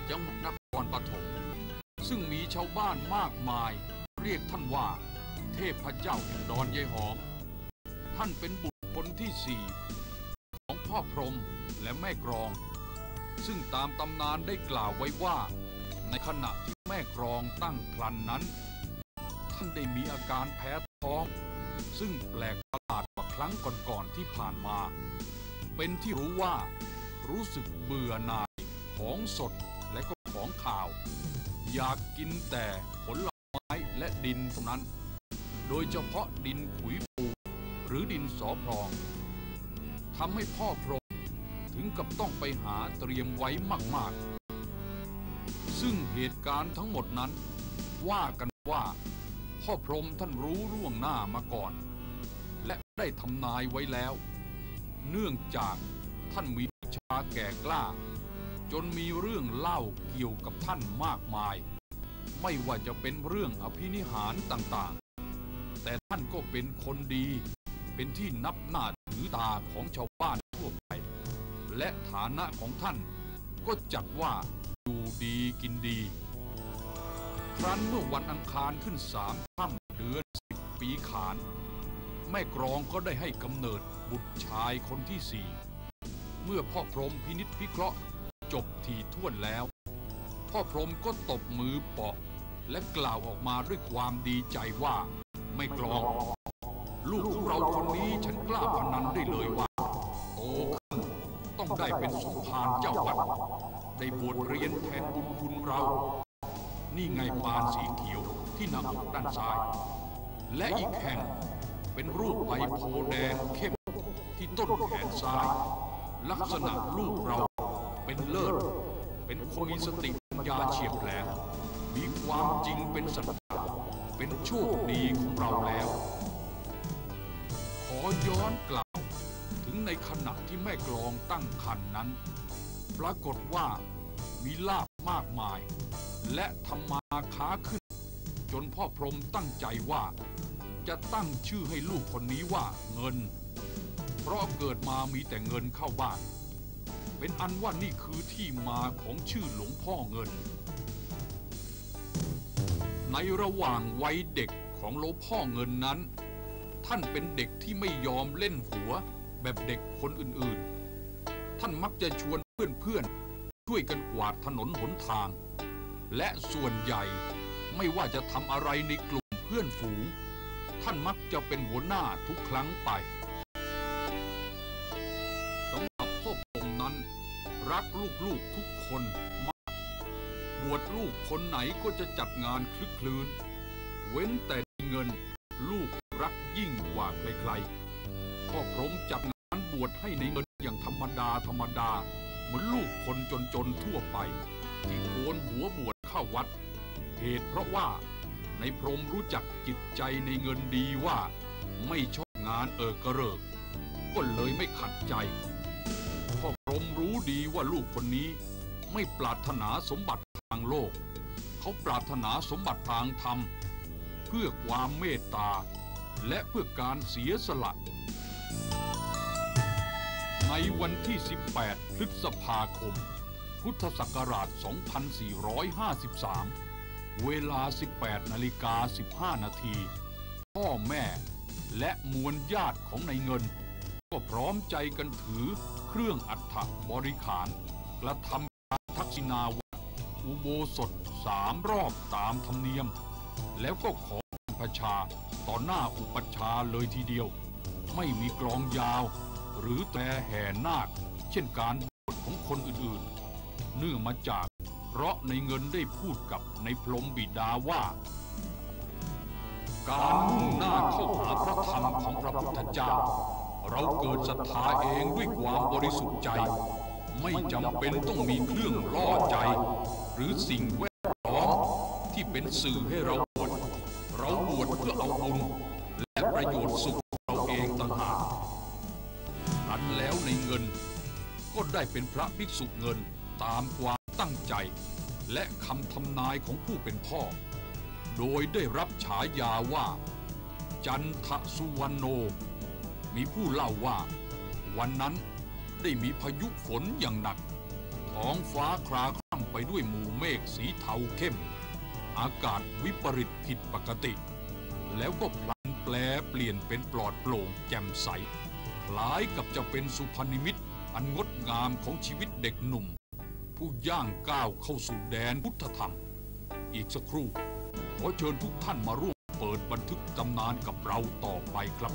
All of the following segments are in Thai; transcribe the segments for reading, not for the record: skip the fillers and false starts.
จังหวัดนครปฐมซึ่งมีชาวบ้านมากมายเรียกท่านว่าเทพเจ้าแห่งดอนยายหอมท่านเป็นบุตรคนที่สี่ของพ่อพรหมและแม่กรองซึ่งตามตำนานได้กล่าวไว้ว่าในขณะที่แม่กรองตั้งครรภ์นั้นท่านได้มีอาการแพ้ท้องซึ่งแปลกประหลาดกว่าครั้งก่อนๆที่ผ่านมาเป็นที่รู้ว่ารู้สึกเบื่อหน่ายของสดและก็ของข่าวอยากกินแต่ผลไม้และดินเท่านั้นโดยเฉพาะดินขุยปูหรือดินสอพรองทำให้พ่อพรหมถึงกับต้องไปหาเตรียมไว้มากๆซึ่งเหตุการณ์ทั้งหมดนั้นว่ากันว่าพ่อพรหมท่านรู้ล่วงหน้ามาก่อนและได้ทำนายไว้แล้วเนื่องจากท่านมีวิชาแก่กล้าจนมีเรื่องเล่าเกี่ยวกับท่านมากมายไม่ว่าจะเป็นเรื่องอภินิหารต่างๆแต่ท่านก็เป็นคนดีเป็นที่นับหน้าถือตาของชาวบ้านทั่วไปและฐานะของท่านก็จัดว่าอยู่ดีกินดีครั้นเมื่อวันอังคารขึ้น3 ค่ำเดือน10 ปีขานแม่กรองก็ได้ให้กำเนิดบุตรชายคนที่4เมื่อพ่อพรหมพินิจพิเคราะห์จบถี่ถ้วนแล้วพ่อพรหมก็ตบมือเปาะและกล่าวออกมาด้วยความดีใจว่าแม่กรองลูกของเราคนนี้ฉันกล้าพนันได้เลยว่าโตขึ้นต้องได้เป็นสมภารเจ้าวัดได้บวชเรียนแทนบุญคุณเรานี่ไงปานสีเขียวที่หน้าอกด้านซ้ายและอีกแห่งเป็นรูปใบโพแดงเข้มที่ต้นแขนซ้ายลักษณะลูกเราเป็นเลิศเป็นคนมีสติปัญญาเฉียบแหลมมีความจริงเป็นสัจจะเป็นโชคดีของเราแล้วขอย้อนกล่าวถึงในขณะที่แม่กลองตั้งครรภ์นั้นปรากฏว่ามีลาภมากมายและทำมาค้าขึ้นจนพ่อพรหมตั้งใจว่าจะตั้งชื่อให้ลูกคนนี้ว่าเงินเพราะเกิดมามีแต่เงินเข้าบ้านเป็นอันว่านี่คือที่มาของชื่อหลวงพ่อเงินในระหว่างวัยเด็กของหลวงพ่อเงินนั้นท่านเป็นเด็กที่ไม่ยอมเล่นหัวแบบเด็กคนอื่นๆท่านมักจะชวนเพื่อนๆช่วยกันกวาดถนนหนทางและส่วนใหญ่ไม่ว่าจะทำอะไรในกลุ่มเพื่อนฝูงท่านมักจะเป็นหัวหน้าทุกครั้งไปสำหรับพ่อผมนั้นรักลูกๆทุกคนมากบวชลูกคนไหนก็จะจัดงานคลึกคลื้นเว้นแต่เงินลูกรักยิ่งกว่าใครๆพ่อพรหมจัดงานบวชให้ในเงินอย่างธรรมดาเหมือนลูกคนจนๆทั่วไปที่โกนหัวบวชเข้าวัดเหตุเพราะว่าในพรหมรู้จักจิตใจในเงินดีว่าไม่ชอบงานกระเริกก็เลยไม่ขัดใจพ่อพรหมรู้ดีว่าลูกคนนี้ไม่ปรารถนาสมบัติทางโลกเขาปรารถนาสมบัติทางธรรมเพื่อความเมตตาและเพื่อการเสียสละในวันที่18 พฤษภาคมพุทธศักราช 2453 เวลา 18:15 นาทีพ่อแม่และมวลญาติของนายเงินก็พร้อมใจกันถือเครื่องอัฐบริขารกระทำการทักษิณาวัดอุโบสถ3 รอบตามธรรมเนียมแล้วก็ขอพระชาต่อหน้าอุปัชฌาย์เลยทีเดียวไม่มีกลองยาวหรือแต่แห่นาคเช่นการบวชของคนอื่นๆเนื่องมาจากเพราะในเงินได้พูดกับในพรหมบิดาว่าการมุ่งหน้าเข้าหาพระธรรมของพระพุทธเจ้าเราเกิดศรัทธาเองด้วยความบริสุทธิ์ใจไม่จำเป็นต้องมีเครื่องล่อใจหรือสิ่งแวดล้อมที่เป็นสื่อให้เราบวชเราบวชเพื่อเอาบุญและประโยชน์สุขเราเองต่างหากครั้นแล้วในเงินก็ได้เป็นพระภิกษุเงินตามความตั้งใจและคำทำนายของผู้เป็นพ่อโดยได้รับฉายาว่าจันทสุวรรณโนมีผู้เล่าว่าวันนั้นได้มีพายุฝนอย่างหนักท้องฟ้าคลาคล่ำไปด้วยหมู่เมฆสีเทาเข้มอากาศวิปริตผิดปกติแล้วก็พลันแปลเปลี่ยนเป็นปลอดโปร่งแจ่มใสคล้ายกับจะเป็นสุพรรณนิมิตอันงดงามของชีวิตเด็กหนุ่มผู้ย่างก้าวเข้าสู่แดนพุทธธรรมอีกสักครู่ขอเชิญทุกท่านมาร่วมเปิดบันทึกตำนานกับเราต่อไปครับ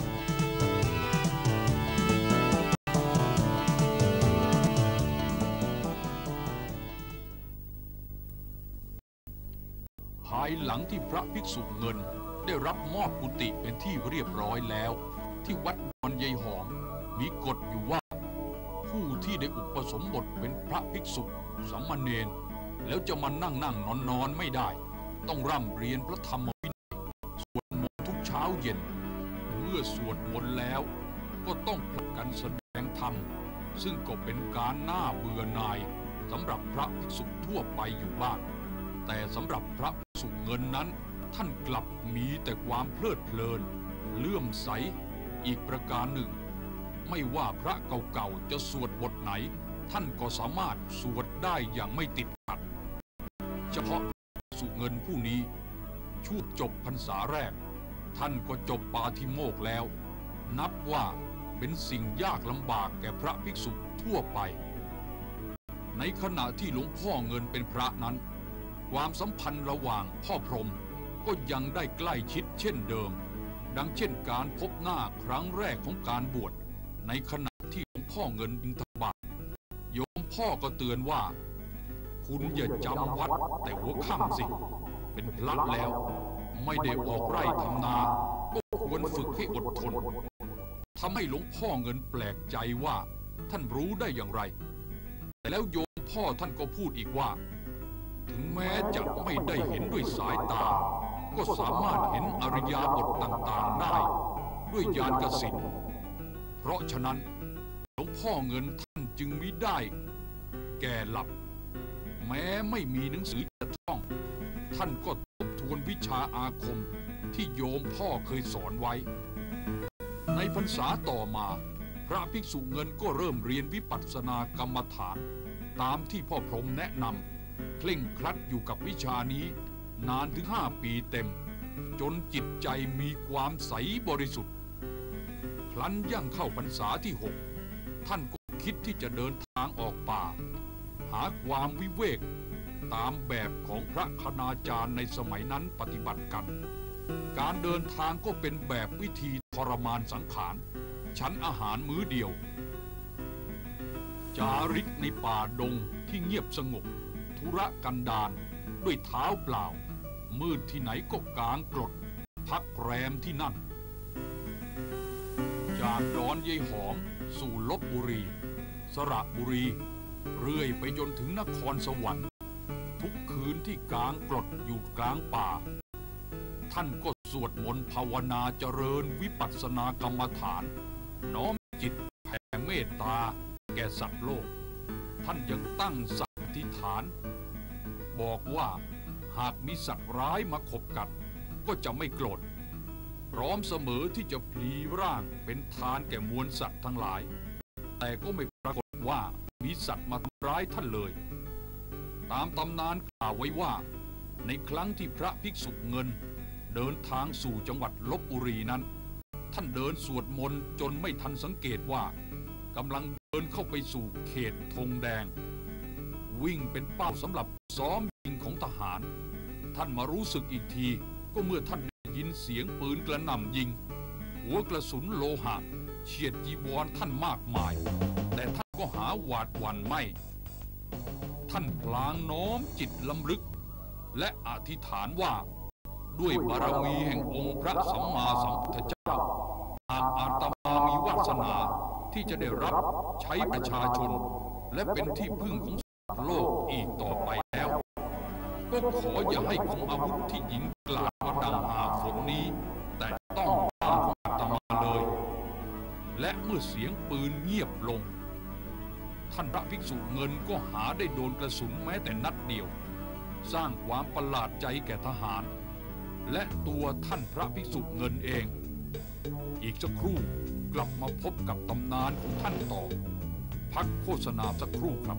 ภายหลังที่พระภิกษุเงินได้รับมอบกุฏิเป็นที่เรียบร้อยแล้วที่วัดดอนยายหอมมีกฎอยู่ว่าผู้ที่ได้อุปสมบทเป็นพระภิกษุสามเณรแล้วจะมานั่งนอนไม่ได้ต้องร่ำเรียนพระธรรมวินัยสวดมนต์ทุกเช้าเย็นเมื่อสวดมนต์แล้วก็ต้องผลัดกันแสดงธรรมซึ่งก็เป็นการน่าเบื่อหน่ายสำหรับพระภิกษุทั่วไปอยู่บ้างแต่สำหรับพระภิกษุเงินนั้นท่านกลับมีแต่ความเพลิดเพลินเลื่อมใสอีกประการหนึ่งไม่ว่าพระเก่าๆจะสวดบทไหนท่านก็สามารถสวดได้อย่างไม่ติดขัดเฉพาะสุเงินผู้นี้ช่วงจบพรรษาแรกท่านก็จบปาธิโมกข์แล้วนับว่าเป็นสิ่งยากลำบากแก่พระภิกษุทั่วไปในขณะที่หลวงพ่อเงินเป็นพระนั้นความสัมพันธ์ระหว่างพ่อพรหมก็ยังได้ใกล้ชิดเช่นเดิมดังเช่นการพบหน้าครั้งแรกของการบวชในขณะที่หลวงพ่อเงินบิณฑบาตโยมพ่อก็เตือนว่าคุณอย่าจำวัดแต่หัวค่ำสิเป็นพระแล้วไม่ได้ออกไร่ทำนาก็ควรฝึกให้อดทนทำให้หลวงพ่อเงินแปลกใจว่าท่านรู้ได้อย่างไรแต่แล้วโยมพ่อท่านก็พูดอีกว่าถึงแม้จะไม่ได้เห็นด้วยสายตาก็สามารถเห็นอริยบทต่างๆได้ด้วยญาณกสิณเพราะฉะนั้นหลวงพ่อเงินท่านจึงมิได้แก่หลับแม้ไม่มีหนังสือจะท่องท่านก็ทบทวนวิชาอาคมที่โยมพ่อเคยสอนไว้ในพรรษาต่อมาพระภิกษุเงินก็เริ่มเรียนวิปัสสนากรรมฐานตามที่พ่อพรหมแนะนำเคร่งครัดอยู่กับวิชานี้นานถึง5 ปีเต็มจนจิตใจมีความใสบริสุทธิ์ครั้นย่างเข้าพรรษาที่6ท่านก็คิดที่จะเดินทางออกป่าหาความวิเวกตามแบบของพระคณาจารย์ในสมัยนั้นปฏิบัติกันการเดินทางก็เป็นแบบวิธีทรมานสังขารฉันอาหารมื้อเดียวจาริกในป่าดงที่เงียบสงบธุรกันดารด้วยเท้าเปล่ามืดที่ไหนก็กางกรดพักแรมที่นั่นจากดอนยายหอมสู่ลพบุรีสระบุรีเรื่อยไปจนถึงนครสวรรค์ทุกคืนที่กางกรดอยู่กลางป่าท่านก็สวดมนต์ภาวนาเจริญวิปัสสนากรรมฐานน้อมจิตแผ่เมตตาแก่สัตว์โลกท่านยังตั้งสัตย์อธิษฐานบอกว่าหากมีสัตว์ร้ายมาขบกัดก็จะไม่โกรธพร้อมเสมอที่จะพลีร่างเป็นทานแก่มวลสัตว์ทั้งหลายแต่ก็ไม่ปรากฏว่ามีสัตว์มาทำร้ายท่านเลยตามตำนานกล่าวไว้ว่าในครั้งที่พระภิกษุเงินเดินทางสู่จังหวัดลพบุรีนั้นท่านเดินสวดมนต์จนไม่ทันสังเกตว่ากำลังเดินเข้าไปสู่เขตธงแดงวิ่งเป็นเป้าสำหรับซ้อมยิงของทหารท่านมารู้สึกอีกทีก็เมื่อท่านได้ยินเสียงปืนกระหน่ำยิงหัวกระสุนโลหะเฉียดจีวรท่านมากมายแต่ท่านก็หาหวาดหวั่นไม่ท่านพลางน้อมจิตลำลึกและอธิษฐานว่าด้วยบารมีแห่งองค์พระสัมมาสัมพุทธเจ้าหากอาตมามีวาสนาที่จะได้รับใช้ประชาชนและเป็นที่พึ่งของโลกอีกต่อไปแล้วก็ขออย่าให้คมอาวุธที่ยิงกลาดมาดังหาฝนนี้แต่ต้องตามของอาตมาเลยและเมื่อเสียงปืนเงียบลงท่านพระภิกษุเงินก็หาได้โดนกระสุนแม้แต่นัดเดียวสร้างความประหลาดใจแก่ทหารและตัวท่านพระภิกษุเงินเองอีกสักครู่กลับมาพบกับตำนานของท่านต่อภพักโฆษณาสักครู่ครับ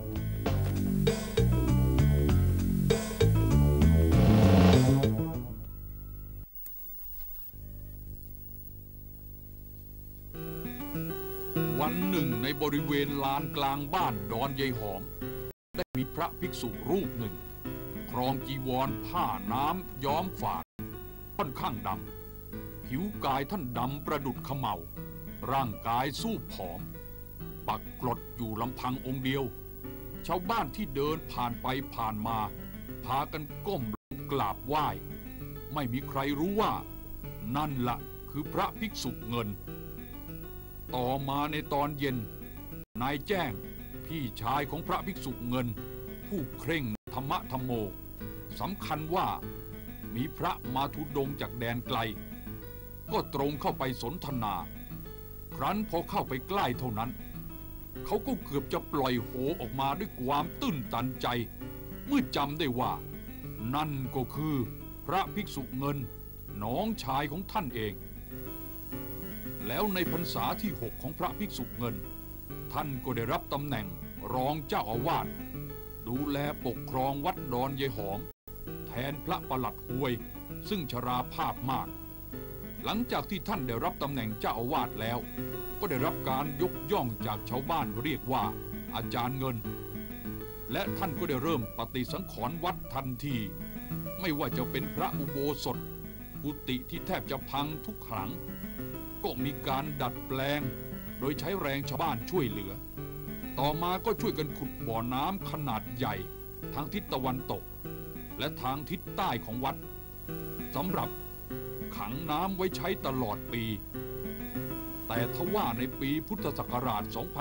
วันหนึ่งในบริเวณลานกลางบ้านดอนยายหอมได้มีพระภิกษุรูปหนึ่งครองจีวรผ้าน้ำย้อมฝาดค่อนข้างดำผิวกายท่านดำประดุจเขม่าร่างกายสู้ผอมปักกลดอยู่ลำพังองค์เดียวชาวบ้านที่เดินผ่านไปผ่านมาพากันก้มลงกราบไหว้ไม่มีใครรู้ว่านั่นละคือพระภิกษุเงินต่อมาในตอนเย็นนายแจ้งพี่ชายของพระภิกษุเงินผู้เคร่งธรรมะธรรมโมสำคัญว่ามีพระมาธุดงค์จากแดนไกลก็ตรงเข้าไปสนทนาครั้นพอเข้าไปใกล้เท่านั้นเขาก็เกือบจะปล่อยโฮออกมาด้วยความตื้นตันใจเมื่อจำได้ว่านั่นก็คือพระภิกษุเงินน้องชายของท่านเองแล้วในพรรษาที่ 6ของพระภิกษุเงินท่านก็ได้รับตำแหน่งรองเจ้าอาวาสดูแลปกครองวัดดอนยายหอมแทนพระปลัดหวยซึ่งชราภาพมากหลังจากที่ท่านได้รับตำแหน่งเจ้าอาวาสแล้วก็ได้รับการยกย่องจากชาวบ้านเรียกว่าอาจารย์เงินและท่านก็ได้เริ่มปฏิสังขรณ์วัดทันทีไม่ว่าจะเป็นพระอุโบสถกุฏิที่แทบจะพังทุกหลังก็มีการดัดแปลงโดยใช้แรงชาวบ้านช่วยเหลือต่อมาก็ช่วยกันขุดบ่อน้ำขนาดใหญ่ทางทิศตะวันตกและทางทิศใต้ของวัดสำหรับขังน้ำไว้ใช้ตลอดปีแต่ทว่าในปีพุทธศักราช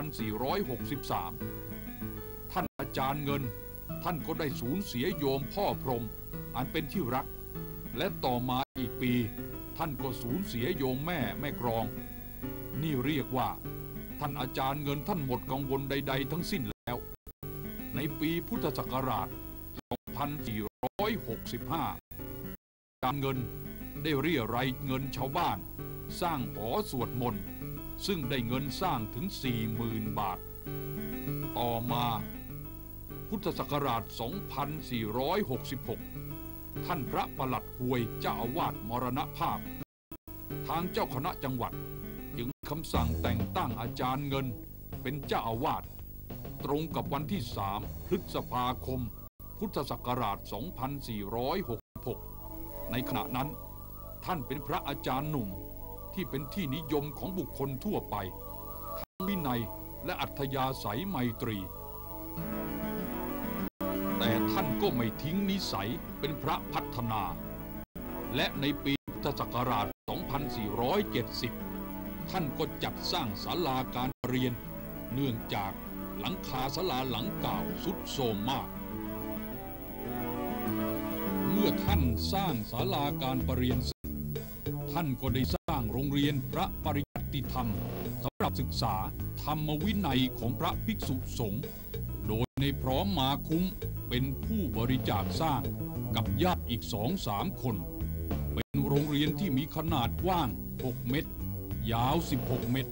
2463 ท่านอาจารย์เงินท่านก็ได้สูญเสียโยมพ่อพรหมอันเป็นที่รักและต่อมาอีกปีท่านก็สูญเสียโยมแม่กรองนี่เรียกว่าท่านอาจารย์เงินท่านหมดกังวลใดๆทั้งสิ้นแล้วในปีพุทธศักราช 2465 การเงินได้เรี่ยไรเงินชาวบ้านสร้างหอสวดมนต์ซึ่งได้เงินสร้างถึง 40,000 บาทต่อมาพุทธศักราช 2466 ท่านพระปลัดหวยเจ้าอาวาสมรณภาพทางเจ้าคณะจังหวัดจึงคำสั่งแต่งตั้งอาจารย์เงินเป็นเจ้าอาวาสตรงกับวันที่ 3 พฤษภาคมพุทธศักราช 2466 ในขณะนั้นท่านเป็นพระอาจารย์หนุ่มที่เป็นที่นิยมของบุคคลทั่วไปทั้งวินัยและอัธยาศัยไมตรีแต่ท่านก็ไม่ทิ้งนิสัยเป็นพระพัฒนาและในปีพุทธศักราช 2470 ท่านก็จัดสร้างศาลาการเรียนเนื่องจากหลังคาศาลาหลังเก่าทรุดโทรมมากเมื่อท่านสร้างศาลาการประเรียนเสร็จท่านก็ได้สร้างโรงเรียนพระปริยัติธรรมสำหรับศึกษาธรรมวินัยของพระภิกษุสงฆ์โดยในพร้อมมาคุ้มเป็นผู้บริจาคสร้างกับญาติอีก 2-3 คนเป็นโรงเรียนที่มีขนาดกว้าง 6 เมตรยาว 16 เมตร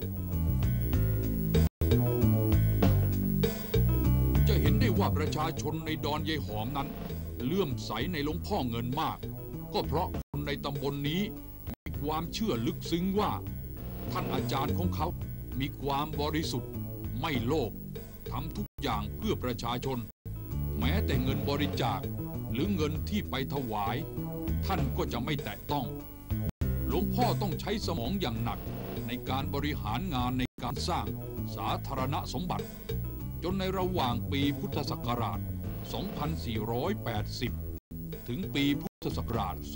จะเห็นได้ว่าประชาชนในดอนยายหอมนั้นเลื่อมใสในหลวงพ่อเงินมากก็เพราะคนในตำบลนี้มีความเชื่อลึกซึ้งว่าท่านอาจารย์ของเขามีความบริสุทธิ์ไม่โลภทำทุกอย่างเพื่อประชาชนแม้แต่เงินบริจาคหรือเงินที่ไปถวายท่านก็จะไม่แตะต้องหลวงพ่อต้องใช้สมองอย่างหนักในการบริหารงานในการสร้างสาธารณสมบัติจนในระหว่างปีพุทธศักราช 2480 ถึงปีพุทธศักราช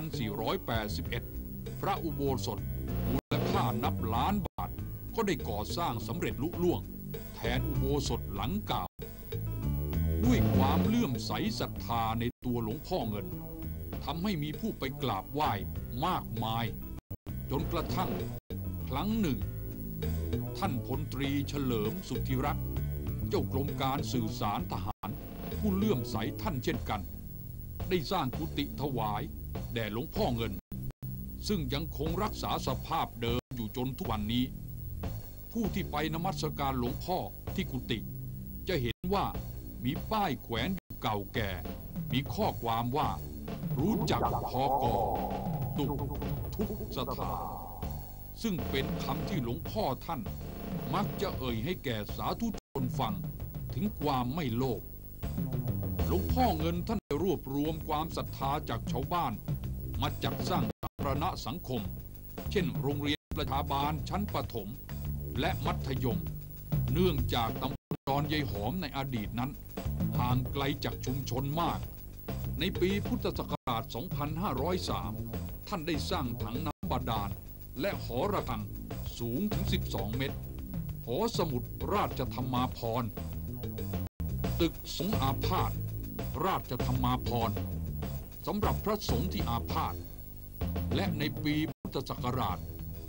2481 พระอุโบสถมูลค่านับล้านบาทก็ได้ก่อสร้างสำเร็จลุล่วงแทนอุโบสถหลังเก่าด้วยความเลื่อมใสศรัทธาในตัวหลวงพ่อเงินทำให้มีผู้ไปกราบไหว้มากมายจนกระทั่งครั้งหนึ่งท่านพลตรีเฉลิมสุทธิรักษ์เจ้ากรมการสื่อสารทหารผู้เลื่อมใสท่านเช่นกันได้สร้างกุฏิถวายแด่หลวงพ่อเงินซึ่งยังคงรักษาสภาพเดิมอยู่จนทุกวันนี้ผู้ที่ไปนมัสการหลวงพ่อที่กุฏิจะเห็นว่ามีป้ายแขวนอยู่เก่าแก่มีข้อความว่ารู้จักพกตุกทุกสถานซึ่งเป็นคำที่หลวงพ่อท่านมักจะเอ่ยให้แก่สาธุชนฟังถึงความไม่โลภหลวงพ่อเงินท่านได้รวบรวมความศรัทธาจากชาวบ้านมาจัดสร้างสาธารณสังคมเช่นโรงเรียนประชาบาลชั้นประถมและมัธยมเนื่องจากตำบลดอนยายหอมในอดีตนั้นห่างไกลจากชุมชนมากในปีพุทธศักราช 2503 ท่านได้สร้างถังน้ำบาดาลและหอระฆังสูงถึง 12 เมตรหอสมุดราชธรรมาภรณ์ตึกสงฆ์อาพาธราชธรรมาภรณ์สำหรับพระสงฆ์ที่อาพาธและในปีพุทธศักราช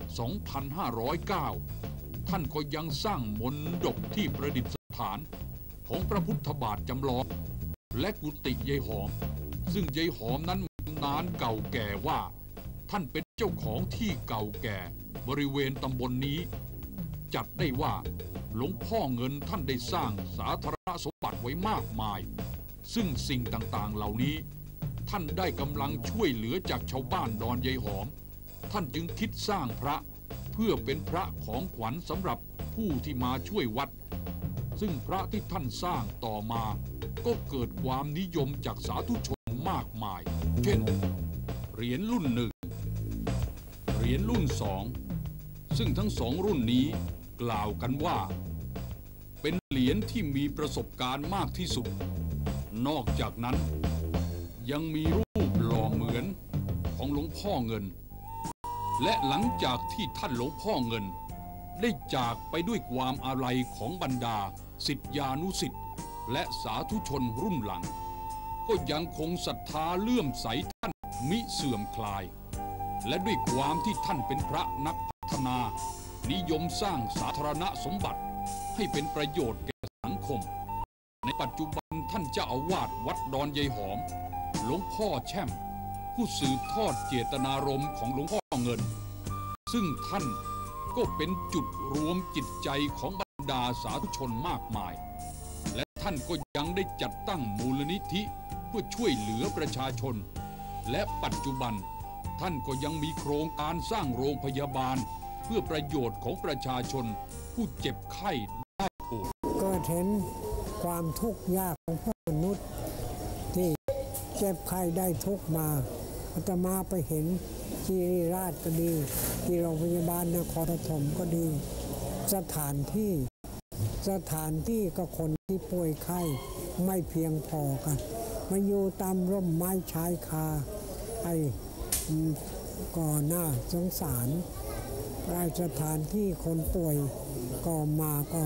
2509 ท่านก็ยังสร้างมณฑปที่ประดิษฐานของพระพุทธบาทจำลองและกุฏิยายหอมซึ่งยายหอมนั้นมีตำนานเก่าแก่ว่าท่านเป็นเจ้าของที่เก่าแก่บริเวณตำบลนี้จัดได้ว่าหลวงพ่อเงินท่านได้สร้างสาธารณสมบัติไว้มากมายซึ่งสิ่งต่างๆเหล่านี้ท่านได้กำลังช่วยเหลือจากชาวบ้านดอนยายหอมท่านจึงคิดสร้างพระเพื่อเป็นพระของขวัญสำหรับผู้ที่มาช่วยวัดซึ่งพระที่ท่านสร้างต่อมาก็เกิดความนิยมจากสาธุชนมากมายเช่นเหรียญรุ่นหนึ่งเหรียญรุ่นสองซึ่งทั้งสองรุ่นนี้กล่าวกันว่าเป็นเหรียญที่มีประสบการณ์มากที่สุดนอกจากนั้นยังมีรูปหล่อเหมือนของหลวงพ่อเงินและหลังจากที่ท่านหลวงพ่อเงินได้จากไปด้วยความอาลัยของบรรดาศิษยานุศิษย์และสาธุชนรุ่นหลังก็ยังคงศรัทธาเลื่อมใสท่านมิเสื่อมคลายและด้วยความที่ท่านเป็นพระนักพัฒนานิยมสร้างสาธารณสมบัติให้เป็นประโยชน์แก่สังคมในปัจจุบันท่านเจ้าอาวาสวัดดอนยายหอมหลวงพ่อแช่มผู้สืบทอดเจตนารมณ์ของหลวงพ่อเงินซึ่งท่านก็เป็นจุดรวมจิตใจของบรรดาสาธุชนมากมายและท่านก็ยังได้จัดตั้งมูลนิธิเพื่อช่วยเหลือประชาชนและปัจจุบันท่านก็ยังมีโครงการสร้างโรงพยาบาลเพื่อประโยชน์ของประชาชนผู้เจ็บไข้ได้ป่วยก็เห็นความทุกข์ยากของมนุษย์ที่เจ็บไข้ได้ทุกข์มาอาตมาไปเห็นที่ราชก็ดีที่โรงพยาบาลนครปฐมก็ดีสถานที่ก็คนที่ป่วยไข้ไม่เพียงพอกันมาอยู่ตามร่มไม้ชายคาไอ้ก็น่าสงสารสถานที่คนป่วยก็มาก็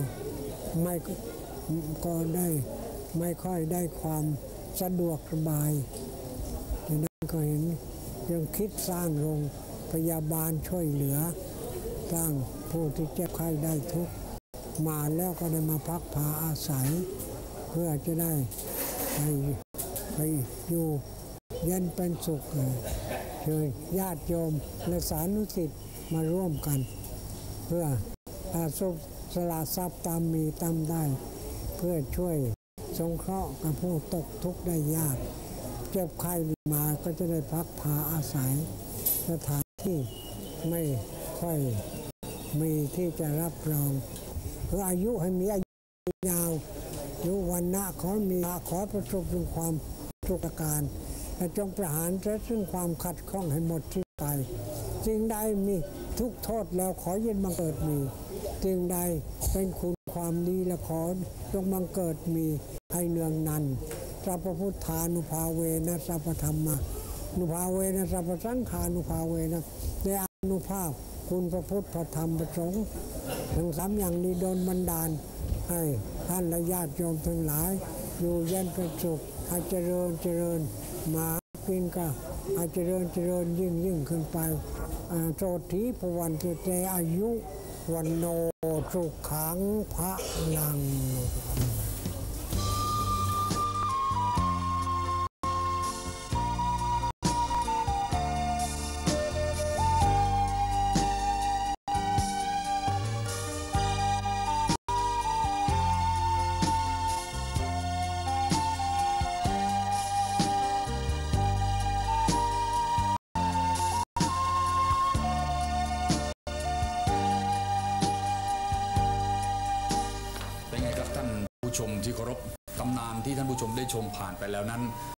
ได้ไม่ค่อยได้ความสะดวกสบายดังนั้นก็เห็นยังคิดสร้างโรงพยาบาลช่วยเหลือสร้างผู้ที่เจ็บไข้ได้ทุกข์มาแล้วก็ได้มาพักผ่าอาศัยเพื่อจะได้ไปอยู่เย็นเป็นสุขเชิญญาติโยมและสาธุศิษย์มาร่วมกันเพื่อสละทรัพย์ตามมีตามได้เพื่อช่วยสงเคราะห์กับผู้ตกทุกข์ได้ยากเจ็บไข้มาก็จะได้พักผ่าอาศัยสถานที่ไม่ค่อยมีที่จะรับรองเพื่ออายุให้มีอายุยาวอายุวันนะขอมีขอประสบถึงความทุกข์การและจงประหารซึ่งความขัดข้องให้หมดที่ไปสิ่งใดมีทุกโทษแล้วขอยินบังเกิดมีสิ่งใดเป็นคุณความดีและขอจงบังเกิดมีให้เนืองนันสัพพุทธานุภาเวนะสัพพธรรมานุภาเวนะสัพพสังฆานุภาเวนะในอนุภาพคุณพระพุทธพระธรรมพระสงฆ์ทั้งสามอย่างนี้โดนบันดาลให้ท่านและญาติโยมทั้งหลายอยู่เย็นเป็นสุขให้เจริญมากินก็ให้เจริญยิ่งขึ้นไปโสถีพวันตุเตอายุวันโนสุขังพระลังผู้ชมที่เคารพตำนานที่ท่านผู้ชมได้ชมผ่านไปแล้วนั้น